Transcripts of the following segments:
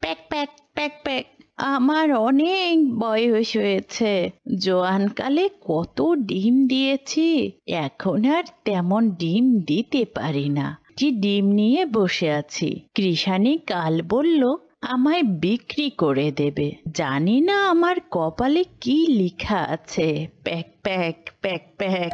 Pack প্যাক প্যাক pack. আমার অনেক বয়স হয়েছে, জোয়ানকালে কত ডিম দিয়েছি, এখন আর তেমন ডিম দিতে পারি না। কি ডিম নিয়ে বসে আছি। কৃষানি কাল বলল আমায় বিক্রি করে দেবে। জানি না আমার কপালে কি লেখা আছে। প্যাক প্যাক প্যাক প্যাক।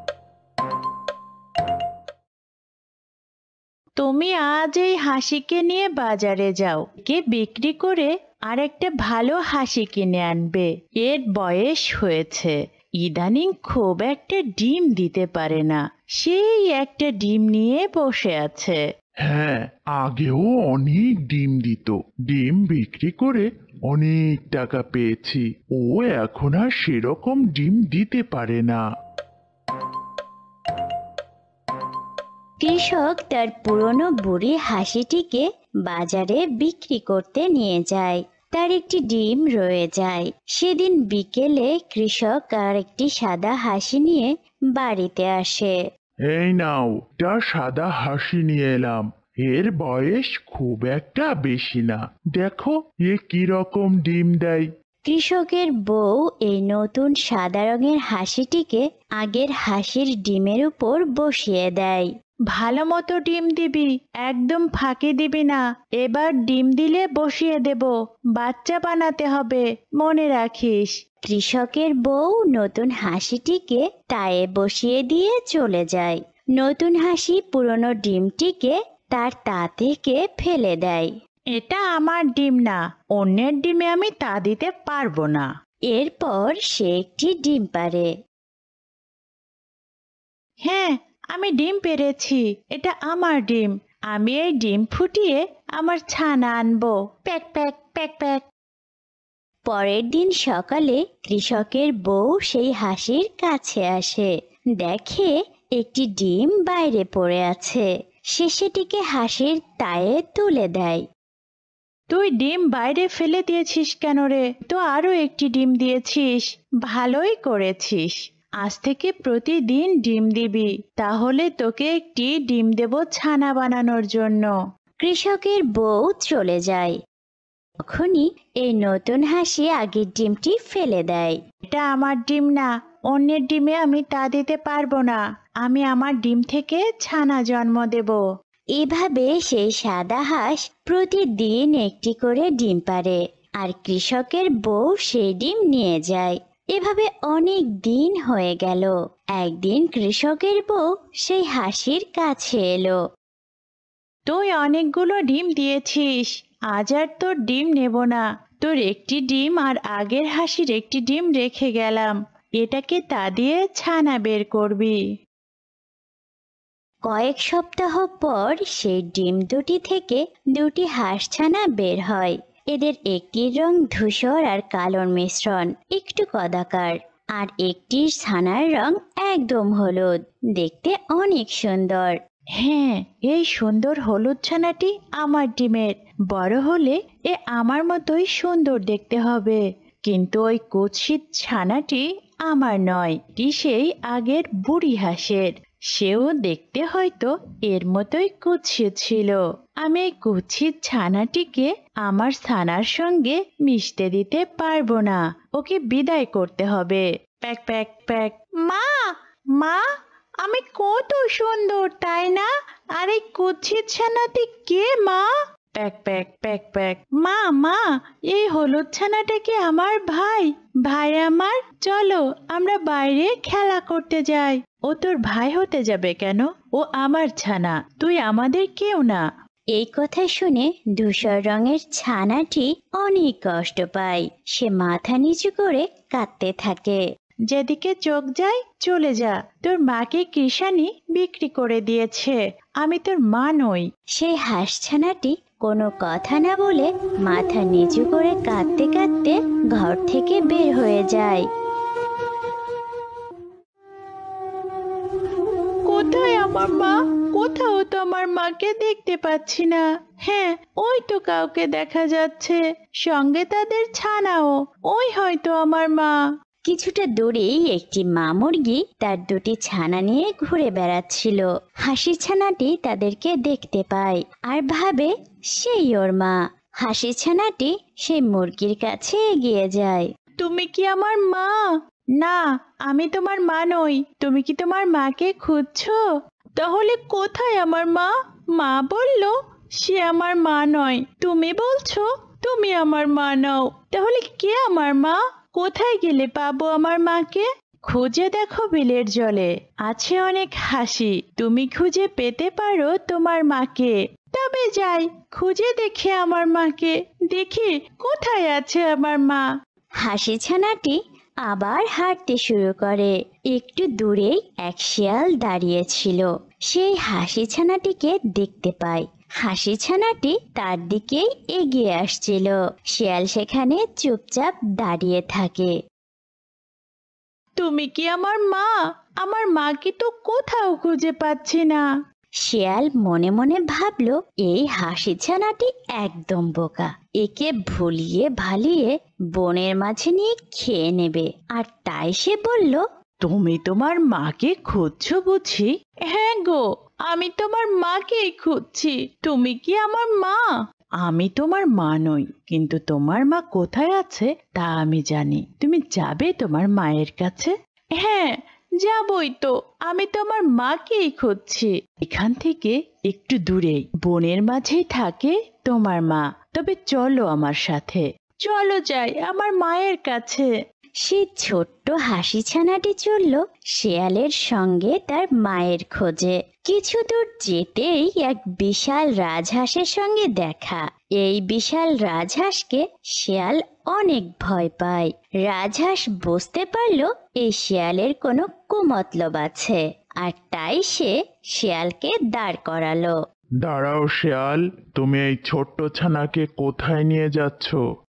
তুমি আজ এই হাসিকে নিয়ে বাজারে যাও, কে বিক্রি করে আর একটা ভালো হাসি কিনে আনবে। এর বয়স হয়েছে, ইদানিং খুব একটা ডিম দিতে পারে না, সেই একটা ডিম নিয়ে বসে আছে। হ্যাঁ, আগেও অনেক ডিম দিত, ডিম বিক্রি করে অনেক টাকা পেয়েছি। ও এখন আর সেরকম ডিম দিতে পারে না। কৃষক তার পুরনো বুড়ি হাসিটিকে বাজারে বিক্রি করতে নিয়ে যায়। তার একটি ডিম রয়ে যায়। সেদিন বিকেলে কৃষক আর একটি সাদা হাসি নিয়ে বাড়িতে আসে। এই নাও, একটা সাদা হাসি নিয়ে এলাম। এর বয়স খুব একটা বেশি না, দেখো এ কি রকম ডিম দেয়। কৃষকের বউ এই নতুন সাদা রঙের হাসিটিকে আগের হাসির ডিমের উপর বসিয়ে দেয়। ভালো মতো ডিম দিবি, একদম ফাঁকি দিবি না। এবার ডিম দিলে বসিয়ে দেব, বাচ্চা বানাতে হবে, মনে রাখিস। কৃষকের বউ নতুন হাসিটিকে টায়ে বসিয়ে দিয়ে চলে যায়। নতুন হাসি পুরনো ডিমটিকে তার তা থেকে ফেলে দেয়। এটা আমার ডিম না, অন্যের ডিমে আমি তা দিতে পারবো না। এরপর সে একটি ডিম পাড়ে। হ্যাঁ, আমি ডিম পেড়েছি, এটা আমার ডিম। আমি এই ডিম ফুটিয়ে আমার ছানা আনবো। প্যাক প্যাক প্যাক প্যাক। পরের দিন সকালে কৃষকের বউ সেই হাসির কাছে আসে, দেখে একটি ডিম বাইরে পড়ে আছে। সে সেটিকে হাসির তায়ে তুলে দেয়। তুই ডিম বাইরে ফেলে দিয়েছিস কেন রে? তো আরো একটি ডিম দিয়েছিস, ভালোই করেছিস। আজ থেকে প্রতিদিন ডিম দিবি, তাহলে তোকে একটি ডিম দেব ছানা বানানোর জন্য। কৃষকের বউ চলে যায়। তখনই এই নতুন হাসি আগের ডিমটি ফেলে দেয়। এটা আমার ডিম না, অন্যের ডিমে আমি তা দিতে পারবো না। আমি আমার ডিম থেকে ছানা জন্ম দেব। এভাবে সেই সাদা হাঁস প্রতিদিন একটি করে ডিম পাড়ে, আর কৃষকের বউ সেই ডিম নিয়ে যায়। এভাবে অনেক দিন হয়ে গেল। একদিন কৃষকের বউ সেই হাসির কাছে এলো। তুই অনেকগুলো ডিম দিয়েছিস, আজ আর তোর ডিম নেব না। তোর একটি ডিম আর আগের হাসির একটি ডিম রেখে গেলাম, এটাকে তা দিয়ে ছানা বের করবি। কয়েক সপ্তাহ পর সেই ডিম দুটি থেকে দুটি হাঁসছানা বের হয়। এদের একটির রং ধূসর আর কালোর মিশ্রণ, একটু কদাকার, আর একটির ছানার রং একদম হলুদ, দেখতে অনেক সুন্দর। হ্যাঁ, এই সুন্দর হলুদ ছানাটি আমার ডিমের। বড় হলে এ আমার মতোই সুন্দর দেখতে হবে। কিন্তু ওই কুৎসিত ছানাটি আমার নয়, এটি সেই আগের বুড়ি হাঁসের। সেও দেখতে হয়তো এর মতোই কুৎসিত ছিল। আমি এই কুৎসিত ছানাটিকে আমার ছানার সঙ্গে মিশতে দিতে পারবো না, ওকে বিদায় করতে হবে। প্যাক প্যাক প্যাক। মা, মা, আমি কত সুন্দর তাই না? আর এই কুৎসিত ছানাটি কে মা? প্যাক প্যাক প্যাক প্যাক। মা, মা, এই হলুদ ছানাটা কি আমার ভাই? ভাই আমার, চলো আমরা বাইরে খেলা করতে যাই। ও তোর ভাই হতে যাবে কেন? ও আমার ছানা, তুই আমাদের কেউ না। এই কথা শুনে ধূসর রঙের ছানাটি অনেক কষ্ট পায়। সে মাথা নিচু করে কাঁদতে থাকে। যেদিকে চোখ যায় চলে যা, তোর মাকে কৃষানি বিক্রি করে দিয়েছে, আমি তোর মা নই। সেই হাঁসছানাটি কোনো কথা না বলে মাথা নিচু করে কাঁদতে কাঁদতে ঘর থেকে বের হয়ে যায়। কোথায় আমার মা? কোথাও তো আমার মাকে দেখতে পাচ্ছি না। হ্যাঁ, ওই তো কাউকে দেখা যাচ্ছে, সঙ্গে তাদের ছানাও। ওই হয়তো আমার মা। কিছুটা দূরেই একটি মা মুরগি তার দুটি ছানা নিয়ে ঘুরে বেড়াচ্ছিল। হাসির ছানাটি তাদেরকে দেখতে পায় আর ভাবে সেই ওর মা। হাসি ছানাটি সেই মুরগির কাছে এগিয়ে যায়। তুমি কি আমার মা? না, আমি তোমার মা নই। তুমি কি তোমার মাকে খুঁজছো? তাহলে কোথায় আমার মা? মা বলল সে আমার মা নয়। তুমি বলছো তুমি আমার মা নও। তাহলে কে আমার মা? কোথায় গেলে পাবো আমার মাকে? খুঁজে দেখো বিলের জলে, আছে অনেক হাসি। তুমি খুঁজে পেতে পারো তোমার মাকে। তবে যাই, খুঁজে দেখি আমার মাকে। দেখি কোথায় আছে আমার মা। হাসি ছানাটি আবার হাঁটতে শুরু করে। একটু দূরেই এক শিয়াল দাঁড়িয়েছিল। সেই হাসি ছানাটিকে দেখতে পায়। হাসি ছানাটি তার দিকেই এগিয়ে আসছিল। শিয়াল সেখানে চুপচাপ দাঁড়িয়ে থাকে। তুমি কি আমার মা? আমার মাকে তো কোথাও খুঁজে পাচ্ছি না। শিয়াল মনে মনে ভাবলো, এই হাসি ছানাটি একদম বোকা। একে ভুলিয়ে ভালিয়ে বনের মাঝে নিয়ে খেয়ে নেবে। আর তাই সে বলল, তুমি তোমার মাকে খুঁজছো বুঝি? হ্যাঁ গো, আমি তোমার মাকেই খুঁজছি। তুমি কি আমার মা? আমি তোমার মা নই, কিন্তু তোমার মা কোথায় আছে তা আমি জানি। তুমি যাবে তোমার মায়ের কাছে? হ্যাঁ, যাবই তো। আমি তোমার মাকেই খুঁজছি। এখান থেকে একটু দূরেই বনের মাঝেই থাকে তোমার মা। তবে চলো আমার সাথে, চলো যাই আমার মায়ের কাছে। সে ছোট্ট হাসি ছানাটি চলল শিয়ালের সঙ্গে তার মায়ের খোঁজে। কিছু দূর যেতেই এক বিশাল রাজহাঁসের সঙ্গে দেখা। এই বিশাল রাজহাঁসকে শিয়াল অনেক ভয় পায়। রাজহাঁস বুঝতে পারলো এই শিয়ালের কোনো কুমতলব আছে, আর তাই সে শিয়ালকে দাঁড় করালো। দাঁড়াও শিয়াল, তুমি এই ছোট্ট ছানাকে কোথায় নিয়ে যাচ্ছ?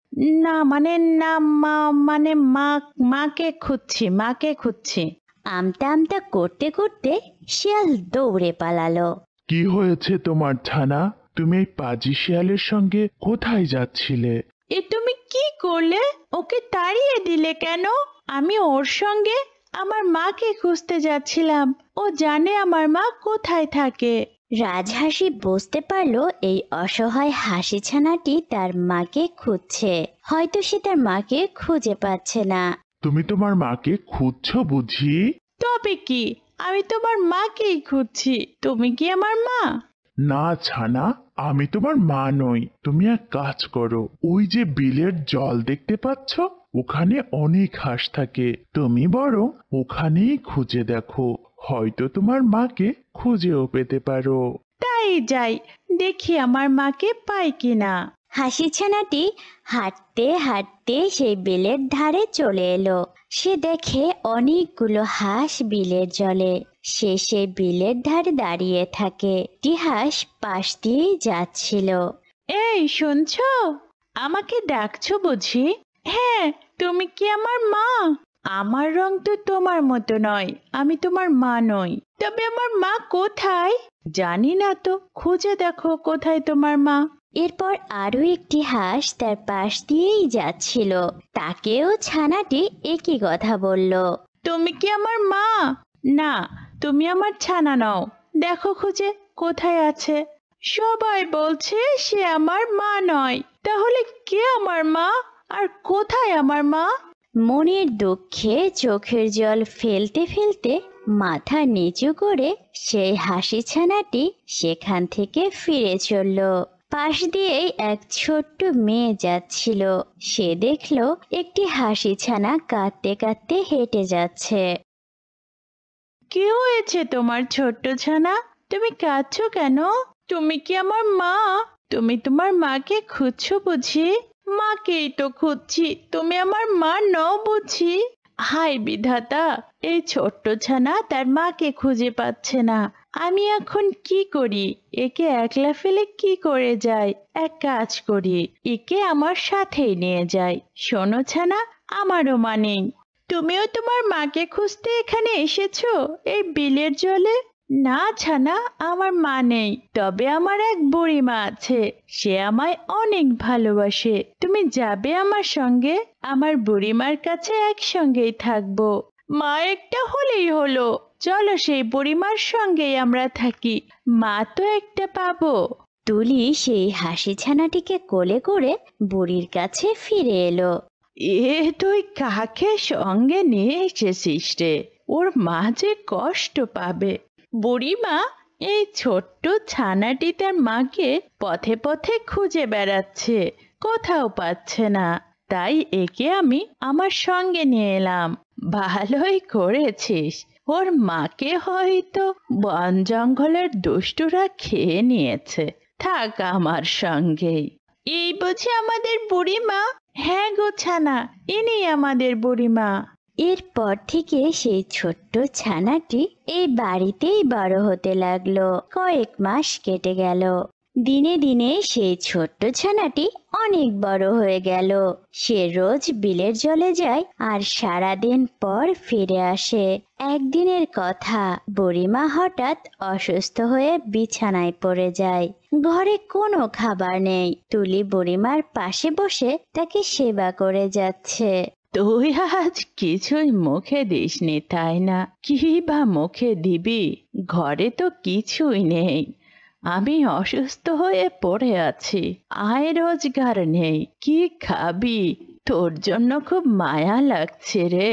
না মানে না মা, মানে মাকে খুঁজছি, মাকে খুঁজছি। আমতা আমতা করতে করতে শিয়াল দৌড়ে পালালো। কি হয়েছে তোমার ছানা? তুমি এই পাজি শিয়ালের সঙ্গে কোথায় যাচ্ছিলে? এ তুমি কি করলে? ওকে তাড়িয়ে দিলে কেন? আমি ওর সঙ্গে আমার মাকে খুঁজতে যাচ্ছিলাম। ও জানে আমার মা কোথায় থাকে। রাজহাঁসি বুঝতে পারলো এই অসহায় হাসি ছানাটি তার মাকে খুঁজছে। হয়তো সে তার মাকে খুঁজে পাচ্ছে না। তুমি তোমার মাকে খুঁজছো বুঝি? তবে কি, আমি তোমার মাকেই খুঁজছি। তুমি কি আমার মা? না ছানা, আমি তোমার মা নই। তুমি এক কাজ করো, ওই যে বিলের জল দেখতে পাচ্ছ, ওখানে অনেক হাঁস থাকে। তুমি বরং ওখানেই খুঁজে দেখো, হয়তো তোমার মাকে খুঁজেও পেতে পারো। তাই যাই, দেখি আমার মাকে পাই কিনা। হাসি ছানাটি হাঁটতে হাঁটতে সেই বিলের ধারে চলে এলো। সে দেখে অনেকগুলো হাঁস বিলের জলে। সে সেই বিলের ধারে দাঁড়িয়ে থাকে। একটি হাঁস পাশ দিয়েই যাচ্ছিল। এই শুনছো? আমাকে ডাকছো বুঝি? হ্যাঁ, তুমি কি আমার মা? আমার রং তো তোমার মতো নয়, আমি তোমার মা নই। তবে আমার মা কোথায়? জানি না তো, খুঁজে দেখো কোথায় তোমার মা। এরপর আরো একটি হাঁস তার পাশ দিয়েই যাচ্ছিল। তাকেও ছানাটি একই কথা বলল। তুমি কি আমার মা? না, তুমি আমার ছানা নও। দেখো খুঁজে কোথায় আছে। সবাই বলছে সে আমার মা নয়। তাহলে কে আমার মা? আর কোথায় আমার মা? মনের দুঃখে চোখের জল ফেলতে ফেলতে মাথা নিচু করে সেই হাসি ছানাটি সেখান থেকে ফিরে চলল। পাশ দিয়েই এক ছোট্ট মেয়ে যাচ্ছিল। সে দেখলো একটি হাসি ছানা কাঁদতে কাঁদতে হেঁটে যাচ্ছে। কি হয়েছে তোমার ছোট্ট ছানা? তুমি কাঁদছো কেন? তুমি কি আমার মা? তুমি তোমার মাকে খুঁজছো বুঝি? মাকেই তো খুঁজছি, তুমি আমার মা নও বুঝি? হায় বিধাতা, এই ছোট্ট ছানা তার মাকে খুঁজে পাচ্ছে না। আমি এখন কি করি? একে একলা ফেলে কি করে যাই? এক কাজ করি, একে আমার সাথেই নিয়ে যাই। শোনো ছানা, আমারও মা নেই। তুমিও তোমার মাকে খুঁজতে এখানে এসেছো এই বিলের জলে? না ছানা, আমার মা নেই। তবে আমার এক বুড়িমা আছে, সে আমায় অনেক ভালোবাসে। তুমি যাবে আমার সঙ্গে? আমার বুড়িমার কাছে একসঙ্গেই থাকবো। মা একটা হলেই হলো। চলো সেই বুড়িমার সঙ্গেই আমরা থাকি, মা তো একটা পাবো। তুলি সেই হাসি ছানাটিকে কোলে করে বুড়ির কাছে ফিরে এলো। এ তুই কাকে সঙ্গে নিয়ে এসেছিস রে? ওর মা যে কষ্ট পাবে। বুড়িমা, এই ছোট্ট ছানাটি তার মাকে পথে পথে খুঁজে বেড়াচ্ছে, কোথাও পাচ্ছে না, তাই একে আমি আমার সঙ্গে নিয়ে এলাম। ভালোই করেছিস, ওর মাকে হয়তো বন জঙ্গলের দুষ্টুরা খেয়ে নিয়েছে, থাক আমার সঙ্গেই। এই বুঝি আমাদের বুড়িমা? হ্যাঁ গো ছানা, ইনি আমাদের বুড়িমা। এরপর থেকে সেই ছোট্ট ছানাটি এই বাড়িতেই বড় হতে লাগলো। কয়েক মাস কেটে গেল। দিনে দিনে সেই ছোট্ট ছানাটি অনেক বড় হয়ে গেল। সে রোজ বিলের জলে যায় আর সারাদিন পর ফিরে আসে। একদিনের কথা, বুড়িমা হঠাৎ অসুস্থ হয়ে বিছানায় পড়ে যায়। ঘরে কোনো খাবার নেই। তুলি বুড়িমার পাশে বসে তাকে সেবা করে যাচ্ছে। তুই আজ কিছুই মুখে দিসনি তাই না? কি বা মুখে দিবি? ঘরে তো কিছুই নেই। আমি অসুস্থ হয়ে পড়ে আছি, আয় রোজগার নেই, কি খাবি? তোর জন্য খুব মায়া লাগছে রে।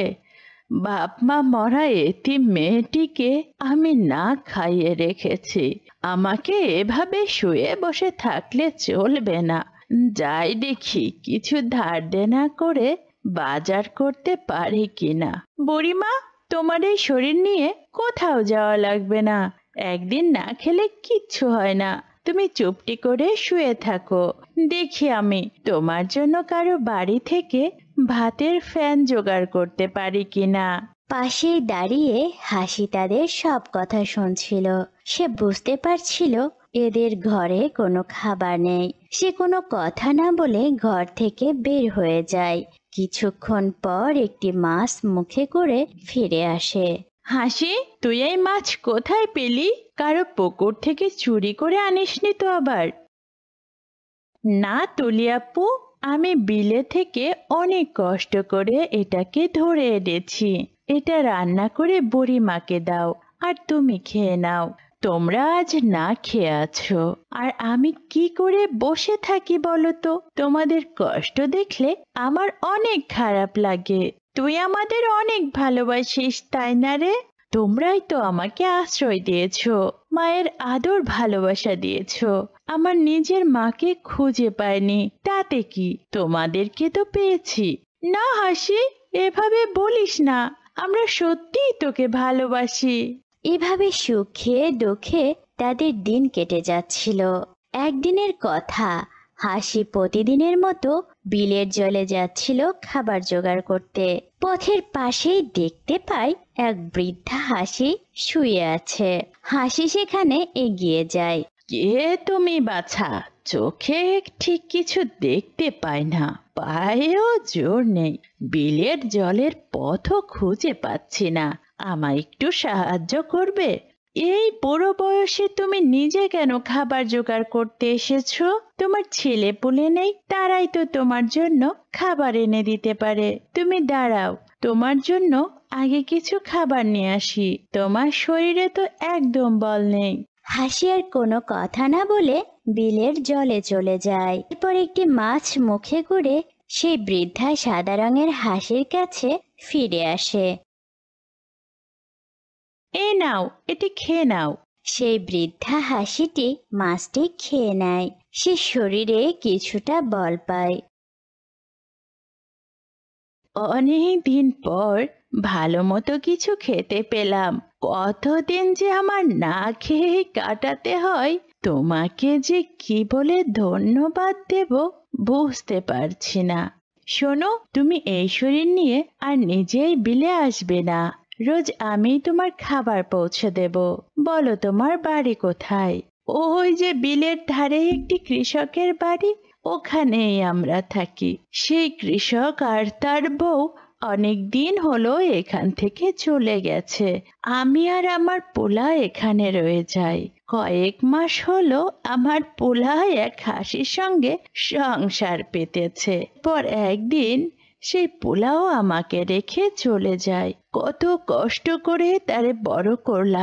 বাপ মা মরা এতিম মেয়েটিকে আমি না খাইয়ে রেখেছি। আমাকে এভাবে শুয়ে বসে থাকলে চলবে না। যাই দেখি কিছু ধার দেনা করে বাজার করতে পারি কিনা। বুড়িমা, তোমার এই শরীর নিয়ে কোথাও যাওয়া লাগবে না। একদিন না খেলে কিচ্ছু হয় না। তুমি চুপটি করে শুয়ে থাকো, দেখি আমি তোমার জন্য কারো বাড়ি থেকে ভাতের ফ্যান জোগাড় করতে পারি কিনা। পাশেই দাঁড়িয়ে হাসি তাদের সব কথা শুনছিল। সে বুঝতে পারছিল এদের ঘরে কোনো খাবার নেই। সে কোনো কথা না বলে ঘর থেকে বের হয়ে যায়। কিছুক্ষণ পর একটি মাছ মুখে করে ফিরে আসে। হাসি, তুই এই মাছ কোথায় পেলি? কারো পুকুর থেকে চুরি করে আনিসনি তো আবার? না তুলি আপু, আমি বিলে থেকে অনেক কষ্ট করে এটাকে ধরে এনেছি। এটা রান্না করে বুড়িমাকে দাও, আর তুমি খেয়ে নাও। তোমরা আজ না খেয়ে আছো, আর আমি কি করে বসে থাকি বলো তো? তোমাদের কষ্ট দেখলে আমার অনেক খারাপ লাগে। তুই আমাদের অনেক ভালোবাসিস তাই না রে? তোমরাই তো আমাকে আশ্রয় দিয়েছো, মায়ের আদর ভালোবাসা দিয়েছো। আমার নিজের মাকে খুঁজে পাইনি, তাতে কি? তোমাদেরকে তো পেয়েছি। না হাসি, এভাবে বলিস না, আমরা সত্যিই তোকে ভালোবাসি। এভাবে সুখে দুঃখে তাদের দিন কেটে যাচ্ছিল। একদিনের কথা, হাসি প্রতিদিনের মতো বিলের জলে যাচ্ছিল খাবার জোগাড় করতে। পথের পাশেই দেখতে পায় এক বৃদ্ধা হাসি শুয়ে আছে। হাসি সেখানে এগিয়ে যায়। কে তুমি বাছা? চোখে ঠিক কিছু দেখতে পাই না, পায়েও জোর নেই, বিলের জলের পথও খুঁজে পাচ্ছি না। আমায় একটু সাহায্য করবে? এই বুড়ো বয়সে তুমি নিজে কেন খাবার জোগাড় করতে এসেছো? তোমার ছেলে পুলে নেই? তারাই তো তোমার জন্য খাবার এনে দিতে পারে। তুমি দাঁড়াও, তোমার জন্য আগে কিছু খাবার নিয়ে আসি। তোমার শরীরে তো একদম বল নেই। হাসি আর কোনো কথা না বলে বিলের জলে চলে যায়। এরপর একটি মাছ মুখে করে সেই বৃদ্ধা সাদা রঙের হাসির কাছে ফিরে আসে। এ নাও, এটি খেয়ে নাও। সেই বৃদ্ধা হাসিটি মাছটি খেয়ে নেয়। সে শরীরে কিছুটা বল পায়। অনেক দিন পর ভালো মতো কিছু খেতে পেলাম। কতদিন যে আমার না খেয়ে কাটাতে হয়, তোমাকে যে কি বলে ধন্যবাদ দেব বুঝতে পারছি না। শোনো, তুমি এই শরীর নিয়ে আর নিজেই বিলে আসবে না। রোজ আমি তোমার খাবার পৌঁছে দেব। বলো তোমার বাড়ি কোথায়? ওই যে বিলের ধারে একটি কৃষকের বাড়ি, ওখানেই আমরা থাকি। সেই কৃষক আর তার বউ অনেক দিন হলো এখান থেকে চলে গেছে। আমি আর আমার পোলা এখানে রয়ে যাই। কয়েক মাস হলো আমার পোলা এক হাসির সঙ্গে সংসার পেতেছে। পর একদিন সেই পোলাও আমাকে রেখে চলে যায়। কত কষ্ট করে তারে বড় করলাম,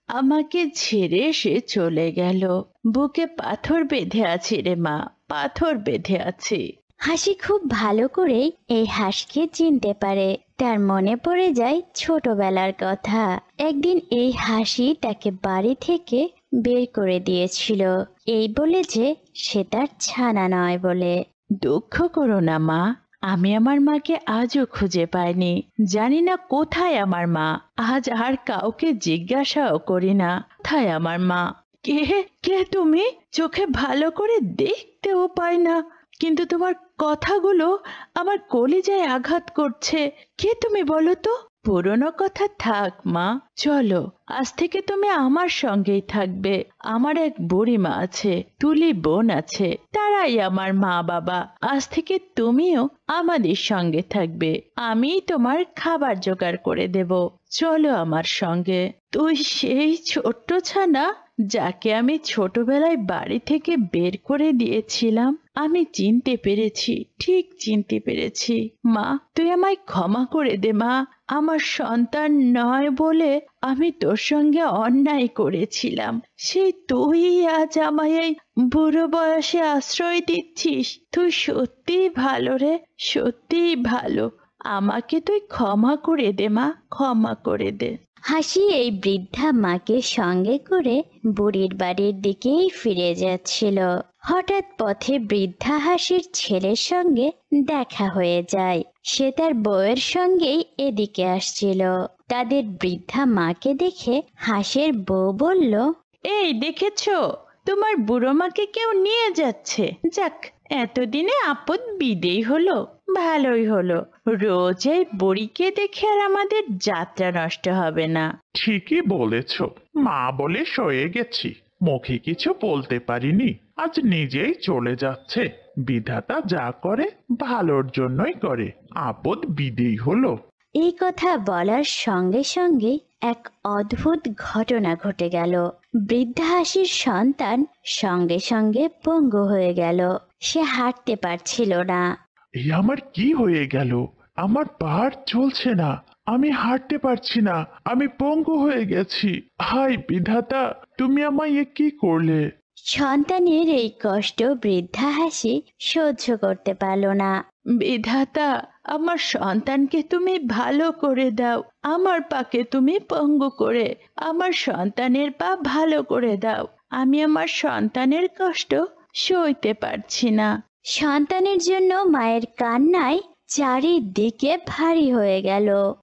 আমাকে ছেড়ে সে চলে গেল। বুকে পাথর বেঁধে আছি রে মা, পাথর বেঁধে আছি। হাসি খুব ভালো করেই এই হাঁসকে চিনতে পারে। তার মনে পড়ে যায় ছোটবেলার কথা। একদিন এই হাসি তাকে বাড়ি থেকে বের করে দিয়েছিল, এই বলে যে সে তার ছানা নয় বলে। দুঃখ করো না মা, আমি আমার মাকে আজও খুঁজে পাইনি। জানি না কোথায় আমার মা। আজ আর কাউকে জিজ্ঞাসাও করি না কোথায় আমার মা। কে কে তুমি? চোখে ভালো করে দেখতেও পাই না, কিন্তু তোমার কথাগুলো আমার কলিজায় আঘাত করছে। কে তুমি বলো তো? পুরনো কথা থাক মা, চলো আজ থেকে তুমি আমার সঙ্গেই থাকবে। আমার এক বুড়িমা আছে, তুলি বোন আছে, তারাই আমার মা বাবা। আজ থেকে তুমিও আমাদের সঙ্গে থাকবে, আমি তোমার খাবার জোগাড় করে দেব। চলো আমার সঙ্গে। তুই সেই ছোট্ট ছানা যাকে আমি ছোটবেলায় বাড়ি থেকে বের করে দিয়েছিলাম। আমি চিনতে পেরেছি, ঠিক চিনতে পেরেছি। মা, তুই আমায় ক্ষমা করে দে মা। আমার সন্তান নয় বলে আমি তোর সঙ্গে অন্যায় করেছিলাম। সেই তুই আজ আমায় এই বুড়ো বয়সে আশ্রয় দিচ্ছিস। তুই সত্যিই ভালো রে, সত্যিই ভালো। আমাকে তুই ক্ষমা করে দে মা, ক্ষমা করে দে। হাসি এই বৃদ্ধা মাকে সঙ্গে করে বুড়ির বাড়ির দিকেই ফিরে যাচ্ছিল। হঠাৎ পথে বৃদ্ধা হাসির ছেলের সঙ্গে দেখা হয়ে যায়। সে তার বউয়ের সঙ্গেই এদিকে আসছিল। তাদের বৃদ্ধা মাকে দেখে হাসির বউ বলল, এই দেখেছো, তোমার বুড়ো মাকে কেউ নিয়ে যাচ্ছে। যাক, এতদিনে আপদ বিদেই হলো, ভালোই হলো। রোজ এই বুড়িকে দেখে আর আমাদের যাত্রা নষ্ট হবে না। ঠিকই বলেছ, মা বলে সয়ে গেছি, মুখে কিছু বলতে পারিনি, আজ নিজেই চলে যাচ্ছে। বিধাতা যা করে ভালোর জন্যই করে, আপদ বিদেই হলো। এই কথা বলার সঙ্গে সঙ্গে এক অদ্ভুত ঘটনা ঘটে গেল। বৃদ্ধা হাসির সন্তান সঙ্গে সঙ্গে পঙ্গু হয়ে গেল। সে হাঁটতে পারছিল না। এই আমার কি হয়ে গেল? আমার পা আর চলছে না, আমি হাঁটতে পারছি না, আমি পঙ্গু হয়ে গেছি। হায় বিধাতা, তুমি আমায় এ কি করলে? সন্তানের এই কষ্ট বৃদ্ধা হাসি সহ্য করতে পারল না। বিধাতা, আমার সন্তানকে তুমি ভালো করে দাও। আমার পাকে তুমি পঙ্গু করে আমার সন্তানের পা ভালো করে দাও। আমি আমার সন্তানের কষ্ট সইতে পারছি না। সন্তানের জন্য মায়ের কান্নায় চারিদিকে ভারী হয়ে গেল।